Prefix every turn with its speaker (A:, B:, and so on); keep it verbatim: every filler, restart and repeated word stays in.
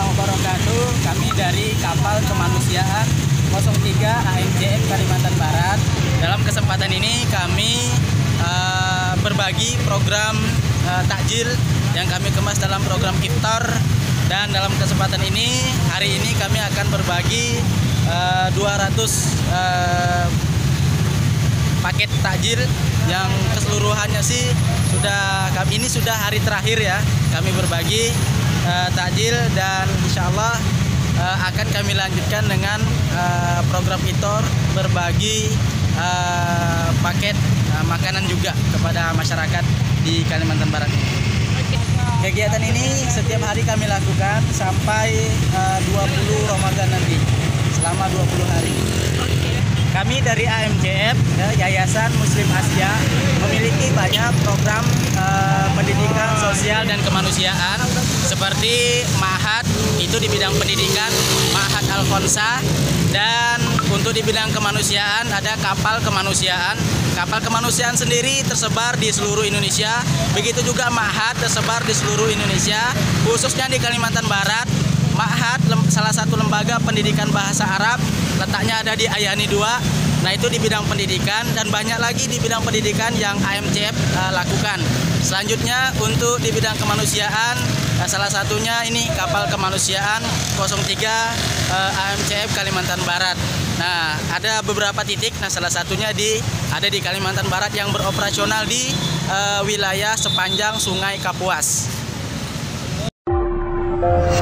A: warahmatullahi wabarakatuh. Kami dari kapal kemanusiaan nol tiga A M C F Kalimantan Barat. Dalam kesempatan ini kami uh, berbagi program uh, takjil yang kami kemas dalam program iftar. Dan dalam kesempatan ini, hari ini kami akan berbagi uh, dua ratus uh, paket takjil yang keseluruhannya sih sudah kami ini sudah hari terakhir ya kami berbagi uh, takjil, dan insya Allah uh, akan kami lanjutkan dengan uh, program iftar berbagi uh, paket uh, makanan juga kepada masyarakat di Kalimantan Barat. Kegiatan ini setiap hari kami lakukan sampai uh, dua puluh Ramadan nanti, selama dua puluh hari. Kami dari A M C F, ya, Yayasan Muslim Asia, memiliki banyak program uh, pendidikan sosial dan kemanusiaan seperti Ma'had, itu di bidang pendidikan, Ma'had Al-Khonsa, dan untuk di bidang kemanusiaan ada kapal kemanusiaan. Kapal kemanusiaan sendiri tersebar di seluruh Indonesia, begitu juga Ma'had tersebar di seluruh Indonesia, khususnya di Kalimantan Barat. Ma'had salah satu lembaga pendidikan bahasa Arab, letaknya ada di Ayani dua. Nah, itu di bidang pendidikan, dan banyak lagi di bidang pendidikan yang A M C F uh, lakukan. Selanjutnya untuk di bidang kemanusiaan, uh, salah satunya ini kapal kemanusiaan nol tiga uh, A M C F Kalimantan Barat. Nah, ada beberapa titik. Nah, salah satunya di ada di Kalimantan Barat yang beroperasional di uh, wilayah sepanjang Sungai Kapuas.